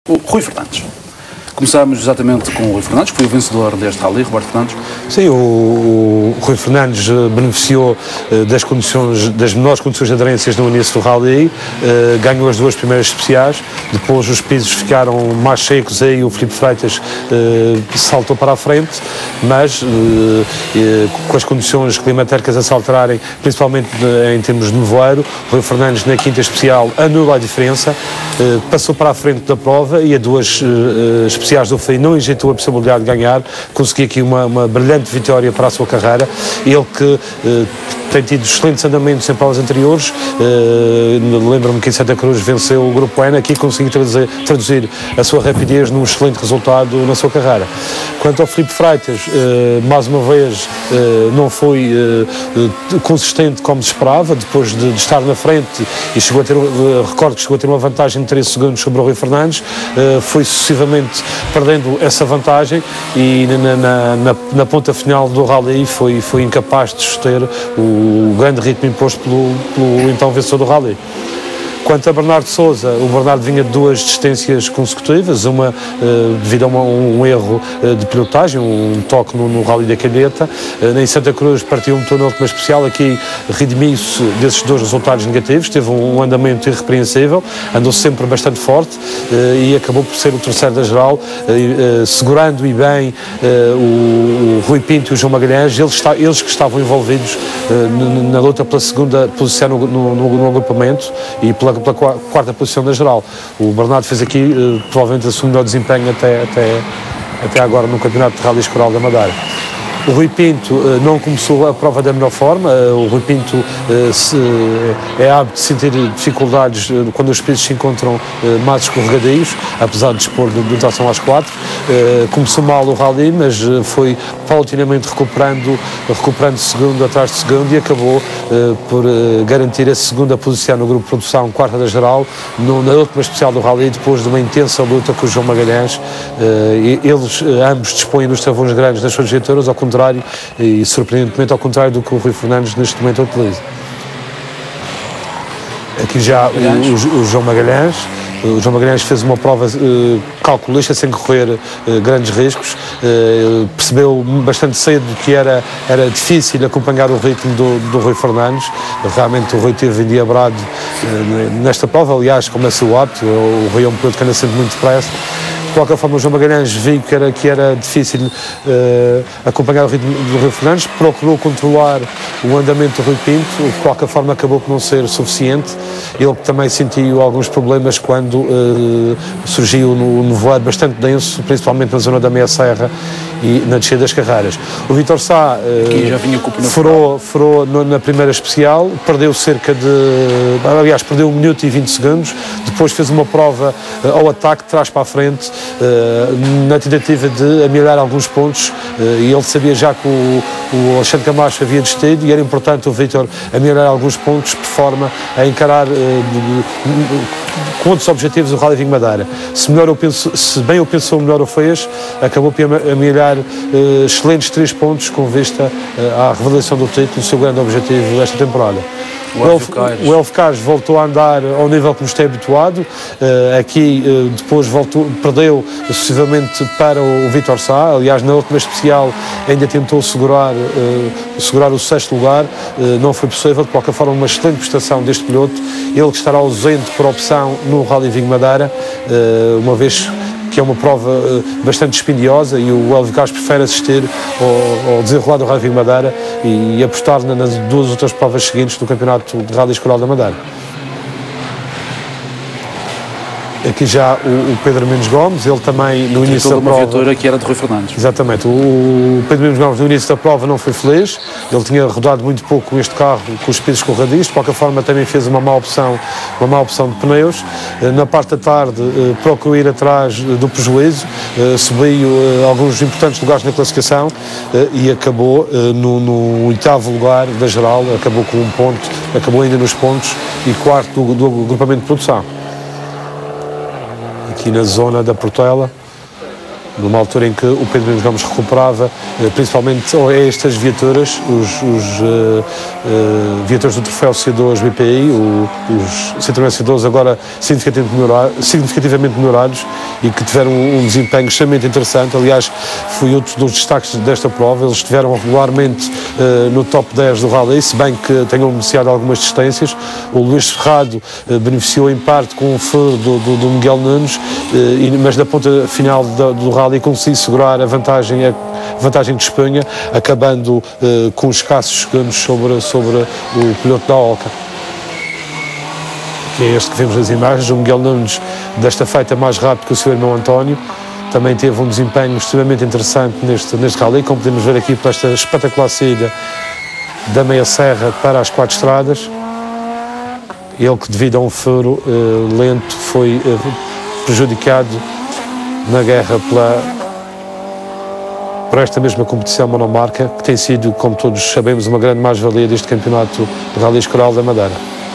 O Rui Fernandes. Começámos exatamente com o Rui Fernandes, que foi o vencedor deste rally, Roberto Fernandes. Sim, o Rui Fernandes beneficiou das menores condições de aderências no início do rally, ganhou as duas primeiras especiais, depois os pisos ficaram mais secos, aí o Filipe Freitas saltou para a frente, mas com as condições climatéricas a se alterarem, principalmente em termos de nevoeiro, o Rui Fernandes na quinta especial anula a diferença, passou para a frente da prova e a duas especiais do FEI não injetou a possibilidade de ganhar, conseguiu aqui uma brilhante vitória para a sua carreira. Ele que tem tido excelentes andamentos em provas anteriores, lembro-me que em Santa Cruz venceu o Grupo N, aqui conseguiu traduzir a sua rapidez num excelente resultado na sua carreira. Quanto ao Filipe Freitas, mais uma vez não foi consistente como se esperava, depois de estar na frente e recordo que chegou a ter uma vantagem de 13 segundos sobre o Rui Fernandes, foi sucessivamente perdendo essa vantagem e na ponta final do rally foi incapaz de suster o grande ritmo imposto pelo então vencedor do rally. Quanto a Bernardo Sousa, o Bernardo vinha de duas desistências consecutivas, uma devido a um erro de pilotagem, um toque no rally da Calheta. Em Santa Cruz partiu um motor na última especial, aqui redimiu-se desses dois resultados negativos, teve um andamento irrepreensível, andou sempre bastante forte e acabou por ser o terceiro da geral, segurando e bem o Rui Pinto e o João Magalhães, eles que estavam envolvidos na luta pela segunda posição no agrupamento e pela quarta posição da geral. O Bernardo fez aqui provavelmente o seu melhor desempenho até agora no Campeonato de Rally Escoral da Madeira. O Rui Pinto não começou a prova da melhor forma, o Rui Pinto é hábito de sentir dificuldades quando os pisos se encontram mais escorregadios, apesar de dispor de tração às 4. Começou mal o rally, mas foi paulatinamente recuperando segundo atrás de segundo e acabou por garantir a segunda posição no grupo de produção, quarta da geral, na última especial do rally, depois de uma intensa luta com o João Magalhães. Eles ambos dispõem dos travões grandes das suas viaturas, ao contrário e surpreendentemente ao contrário do que o Rui Fernandes neste momento utiliza. Aqui já o João Magalhães. O João Magalhães fez uma prova calculista, sem correr grandes riscos, percebeu bastante cedo que era difícil acompanhar o ritmo do Rui Fernandes. Realmente o Rui teve endiabrado nesta prova, aliás, como é seu hábito, o Rui é um piloto que anda sempre muito depressa. De qualquer forma, o João Magalhães viu que era difícil acompanhar o ritmo do Rui Fernandes, procurou controlar o andamento do Rui Pinto, de qualquer forma acabou por não ser suficiente. Ele também sentiu alguns problemas quando surgiu no nevoeiro bastante denso, principalmente na zona da Meia Serra e na descida das Carreiras. O Vítor Sá furou na primeira especial, perdeu perdeu 1 minuto e 20 segundos, depois fez uma prova ao ataque, de trás para a frente, na tentativa de amelhorar alguns pontos, e ele sabia já que o Alexandre Camacho havia desistido e era importante o Vítor amelhorar alguns pontos de forma a encarar com outros objetivos o Rally Vinho Madeira. Se bem eu pensou, melhor o fez, acabou por amelhorar excelentes 3 pontos com vista à revelação do título, o seu grande objetivo desta temporada. O Elfo Caires voltou a andar ao nível que nos tem habituado, aqui depois perdeu sucessivamente para o Vítor Sá, aliás na última especial ainda tentou segurar o 6º lugar, não foi possível. De qualquer forma, uma excelente prestação deste piloto, ele que estará ausente por opção no Rally Vinho Madeira, uma vez que é uma prova bastante dispendiosa e o Elvio Caires prefere assistir ao desenrolar do Rally Vinho Madeira e apostar nas 2 outras provas seguintes do Campeonato de Rally Escoral da Madeira. Aqui já o Pedro Mendes Gomes, ele também no início da prova... uma viatura que era de Rui Fernandes. Exatamente, o Pedro Mendes Gomes no início da prova não foi feliz, ele tinha rodado muito pouco com este carro, com os pisos escorregadios, de qualquer forma também fez uma má opção de pneus. Na parte da tarde procurou ir atrás do prejuízo, subiu alguns importantes lugares na classificação e acabou no 8º lugar da geral, acabou com 1 ponto, acabou ainda nos pontos e 4º do agrupamento de produção. Aqui na zona da Portela, numa altura em que o Pedro Mendes Gomes recuperava, principalmente estas viaturas, os viaturas do troféu C2 BPI, os Citroën C2 agora significativamente melhorados e que tiveram um desempenho extremamente interessante. Aliás, foi outro dos destaques desta prova. Eles estiveram regularmente no top 10 do Rally, se bem que tenham beneficiado algumas distâncias. O Luís Ferrado beneficiou em parte com o furo do Miguel Nunes, mas na ponta final do Rally conseguiu segurar a vantagem de Espanha, acabando com escassos segundos sobre o piloto da Olca. Que é este que vemos nas imagens. O Miguel Nunes, desta feita, mais rápido que o seu irmão António, também teve um desempenho extremamente interessante neste Rally, como podemos ver aqui para esta espetacular saída da meia serra para as 4 estradas. Ele que, devido a um furo lento, foi prejudicado na guerra por esta mesma competição monomarca, que tem sido, como todos sabemos, uma grande mais-valia deste campeonato de Rally Escoral da Madeira.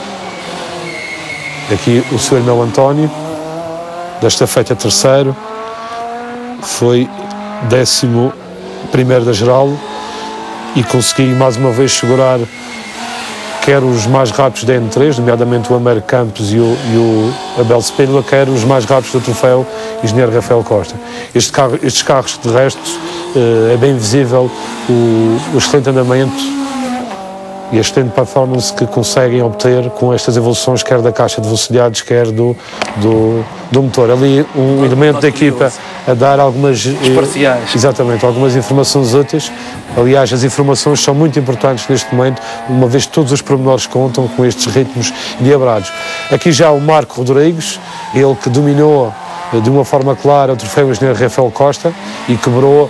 Aqui o seu irmão António, desta feita terceiro, foi 11º da geral e conseguiu mais uma vez segurar quer os mais rápidos da N3, nomeadamente o Américo Campos e o Abel Spínola, quer os mais rápidos do troféu Engenheiro Rafael Costa. Estes carros, de resto, é bem visível o excelente andamento e a excelente performance que conseguem obter com estas evoluções, quer da caixa de velocidades, quer do motor. Ali um elemento da equipa a dar algumas parciais. Exatamente, algumas informações úteis. Aliás, as informações são muito importantes neste momento, uma vez que todos os pormenores contam com estes ritmos diabrados. Aqui já o Marco Rodrigues, ele que dominou de uma forma clara o troféu Engenheiro Rafael Costa e quebrou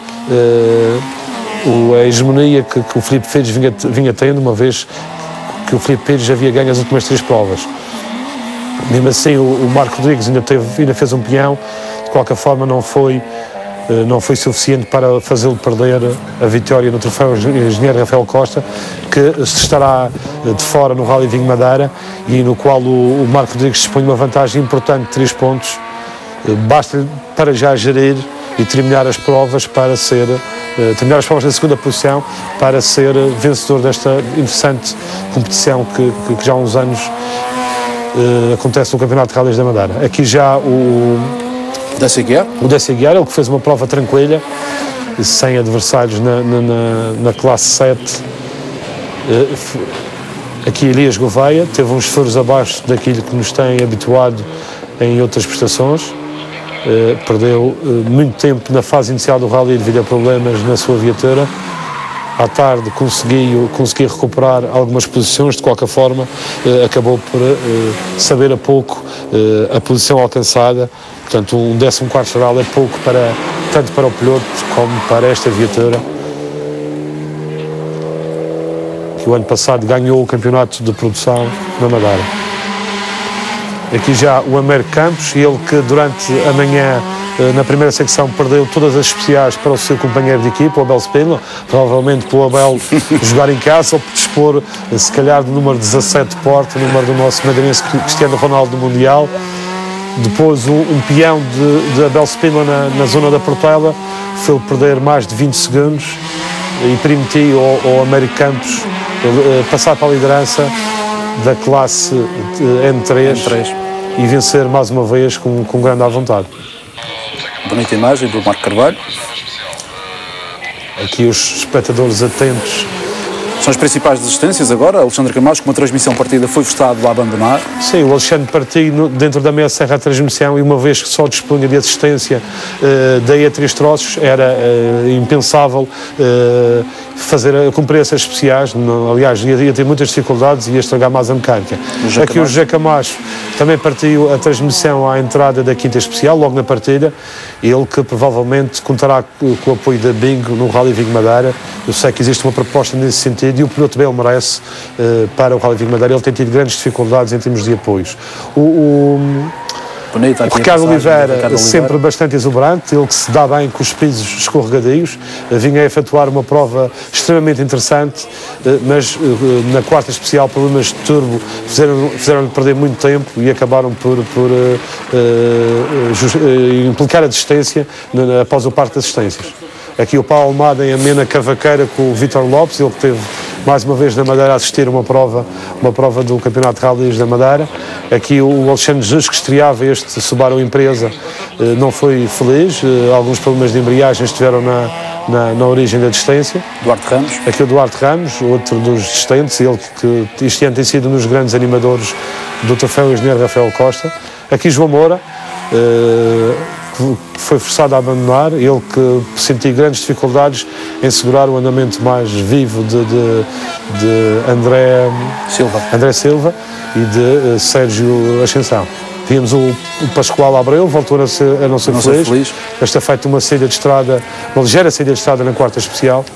a hegemonia que o Filipe Pires vinha tendo, uma vez que o Filipe Pires havia ganho as últimas 3 provas. Mesmo assim, o Marco Rodrigues ainda fez um pinhão. De qualquer forma, não foi suficiente para fazê-lo perder a vitória no troféu Engenheiro Rafael Costa, que estará de fora no Rally Vinho Madeira e no qual o Marco Rodrigues dispõe de uma vantagem importante de 3 pontos. Basta para já gerir e terminar as provas na segunda posição para ser vencedor desta interessante competição que já há uns anos acontece no Campeonato de Rallys da Madeira. Aqui já o Décio Aguiar, ele que fez uma prova tranquila, sem adversários na classe 7. Aqui Elias Gouveia teve uns furos abaixo daquilo que nos tem habituado em outras prestações. Perdeu muito tempo na fase inicial do Rally devido a problemas na sua viatura. À tarde conseguiu recuperar algumas posições. De qualquer forma, acabou por saber a pouco a posição alcançada. Portanto, um 14º geral é pouco tanto para o piloto como para esta viatura, que o ano passado ganhou o campeonato de produção na Madeira. Aqui já o Américo Campos, ele que durante a manhã, na primeira secção, perdeu todas as especiais para o seu companheiro de equipa, o Abel Spínola, provavelmente pelo Abel jogar em casa ou por dispor, se calhar, do número 17 de porte, o número do nosso madeirense Cristiano Ronaldo do Mundial. Depois um peão de Abel Spínola na zona da Portela foi perder mais de 20 segundos e permitiu ao Américo Campos passar para a liderança da classe N3 e vencer mais uma vez com grande à vontade. Bonita imagem do Marco Carvalho. Aqui os espectadores atentos. São as principais desistências agora. Alexandre Camacho, com uma transmissão partida, foi forçado a abandonar. Sim, o Alexandre partiu dentro da meia serra a transmissão e uma vez que só dispunha de assistência daí a 3 troços, era impensável cumprir essas especiais. Aliás, ia ter muitas dificuldades e ia estragar mais a mecânica. Aqui o José Camacho também partiu a transmissão à entrada da quinta especial, logo na partida. Ele que provavelmente contará com o apoio da Bingo no Rally Vinho Madeira. Eu sei que existe uma proposta nesse sentido e o piloto bem o merece para o Rally Vinho Madeira. Ele tem tido grandes dificuldades em termos de apoios. O Ricardo Oliveira, sempre bastante exuberante, ele que se dá bem com os pisos escorregadios, vinha a efetuar uma prova extremamente interessante, mas na quarta especial problemas de turbo fizeram-lhe perder muito tempo e acabaram por implicar a desistência após o parque de assistências. Aqui o Paulo Almada em amena cavaqueira com o Vítor Lopes, ele que teve mais uma vez na Madeira a assistir a uma prova do Campeonato de Rallys da Madeira. Aqui o Alexandre Jesus, que estreava este Subaru Empresa, não foi feliz, alguns problemas de embreagem estiveram na origem da distância. Duarte Ramos. Aqui o Duarte Ramos, outro dos distentes, ele que este ano tem sido um dos grandes animadores do troféu Engenheiro Rafael Costa. Aqui João Moura, que foi forçado a abandonar, ele que sentiu grandes dificuldades em segurar o andamento mais vivo de André Silva e de Sérgio Ascensão. Vimos o Pascoal Abreu, voltou a não ser feliz. Esta feita uma saída de estrada, uma ligeira saída de estrada na quarta especial.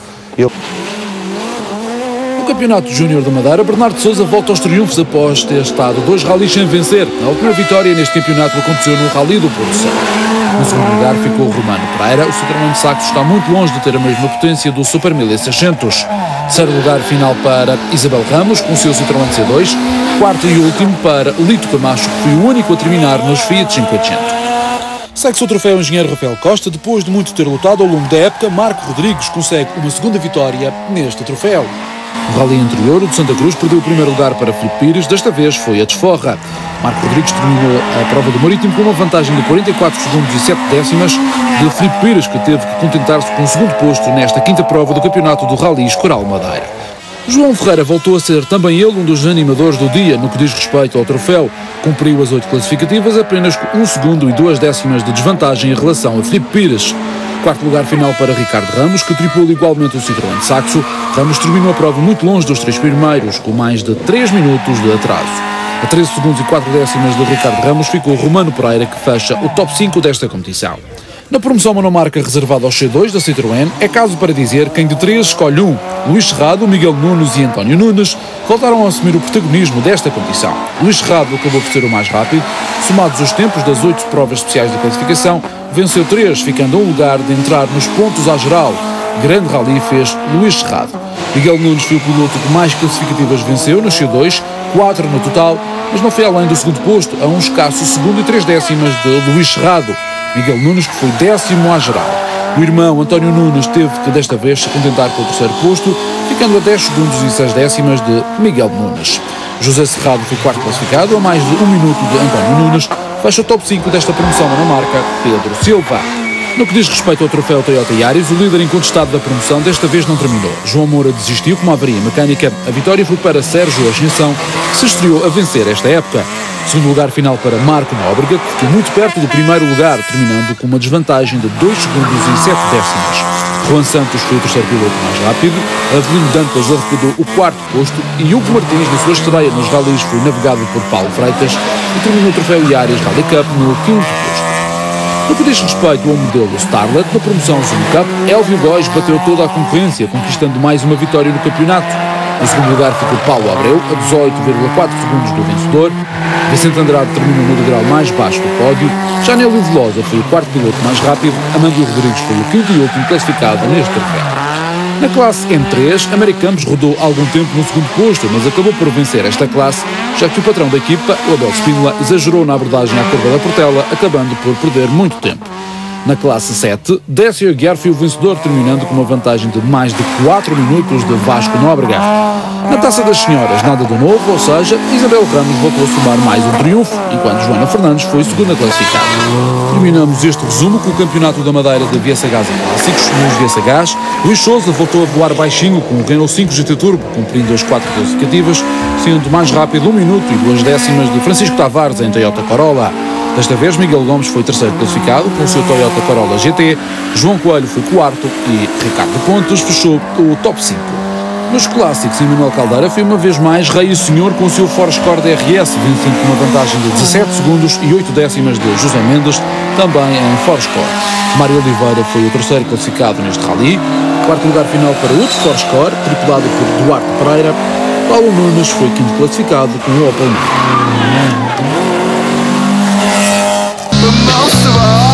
No Campeonato Júnior da Madeira, Bernardo Sousa volta aos triunfos após ter estado 2 rallies sem vencer. A última vitória neste campeonato aconteceu no Rally do Porto Santo. No segundo lugar ficou o Romano Pereira. O Citroën Saxo está muito longe de ter a mesma potência do Super 1600. Terceiro lugar final para Isabel Ramos, com o seu Citroën C2. Quarto e último para Lito Camacho, que foi o único a terminar nos Fiat 500. Segue-se o troféu Engenheiro Rafael Costa. Depois de muito ter lutado ao longo da época, Marco Rodrigues consegue uma segunda vitória neste troféu. No rally anterior, o de Santa Cruz perdeu o primeiro lugar para Filipe Pires, desta vez foi a desforra. Marco Rodrigues terminou a prova do Marítimo com uma vantagem de 44 segundos e 7 décimas de Filipe Pires, que teve que contentar-se com o segundo posto nesta quinta prova do campeonato do Rally Escoral Madeira. João Ferreira voltou a ser também ele um dos animadores do dia no que diz respeito ao troféu. Cumpriu as 8 classificativas apenas com 1 segundo e 2 décimas de desvantagem em relação a Filipe Pires. Quarto lugar final para Ricardo Ramos, que tripula igualmente o Citroën Saxo. Ramos terminou a prova muito longe dos 3 primeiros, com mais de 3 minutos de atraso. A 13 segundos e 4 décimas de Ricardo Ramos ficou Romano Pereira, que fecha o top 5 desta competição. Na promoção monomarca reservada aos C2 da Citroën, é caso para dizer quem de 3 escolhe um. Luís Cerrado, Miguel Nunes e António Nunes voltaram a assumir o protagonismo desta competição. Luís Cerrado acabou por ser o mais rápido. Somados os tempos das 8 provas especiais de classificação, venceu 3, ficando a um lugar de entrar nos pontos à geral. Grande rally fez Luís Cerrado. Miguel Nunes foi o piloto que mais classificativas venceu nos C2, 4 no total, mas não foi além do segundo posto, a um escasso segundo e 3 décimas de Luís Cerrado. Miguel Nunes, que foi 10º à geral. O irmão António Nunes teve que desta vez se contentar com o terceiro posto, ficando a 10 segundos e 6 décimas de Miguel Nunes. José Cerrado foi 4º classificado, a mais de 1 minuto de António Nunes. Fecha o top 5 desta promoção monomarca, Pedro Silva. No que diz respeito ao troféu Toyota Yaris, o líder incontestado da promoção desta vez não terminou. João Moura desistiu com uma avaria mecânica. A vitória foi para Sérgio Ascensão, que se estreou a vencer esta época. Segundo lugar final para Marco Nóbrega, que ficou muito perto do primeiro lugar, terminando com uma desvantagem de 2 segundos e 7 décimas. Juan Santos foi o terceiro piloto mais rápido. Avelino Dantas arrecadou o 4º posto e Hugo Martins, na sua estreia nos rallies, foi navegado por Paulo Freitas e terminou o troféu Yaris Rally Cup no 5º posto. No que diz respeito ao modelo Starlet, na promoção Zoom Cup, Elvio Góes bateu toda a concorrência, conquistando mais uma vitória no campeonato. No segundo lugar ficou Paulo Abreu, a 18,4 segundos do vencedor. Vicente Andrade terminou no degrau mais baixo do pódio. Janélio Velosa foi o 4º piloto mais rápido. Amândio Rodrigues foi o 5º e último classificado neste troféu. Na classe M3, Américo Campos rodou algum tempo no segundo posto, mas acabou por vencer esta classe, já que o patrão da equipa, o Abel Spínola, exagerou na abordagem à curva da Portela, acabando por perder muito tempo. Na classe 7, Décio Aguiar foi o vencedor, terminando com uma vantagem de mais de 4 minutos de Vasco Nóbrega. Na Taça das Senhoras, nada de novo, ou seja, Isabel Ramos voltou a somar mais um triunfo, enquanto Joana Fernandes foi segunda classificada. Terminamos este resumo com o Campeonato da Madeira de VSH em Clássicos. Nos VSHs, Luís Sousa voltou a voar baixinho com o Renault 5 GT Turbo, cumprindo as 4 classificativas, sendo mais rápido 1 minuto e 2 décimas de Francisco Tavares em Toyota Corolla. Desta vez, Miguel Gomes foi terceiro classificado com o seu Toyota Corolla GT, João Coelho foi 4º e Ricardo Pontes fechou o top 5. Nos clássicos, Emanuel Caldeira foi uma vez mais rei e senhor com o seu Ford DRS, vencendo com uma vantagem de 17 segundos e 8 décimas de José Mendes, também em Ford. Mário Oliveira foi o terceiro classificado neste rally. Quarto lugar final para outro Ford, tripulado por Duarte Pereira. Paulo Nunes foi 5º classificado com o Opel. Most of all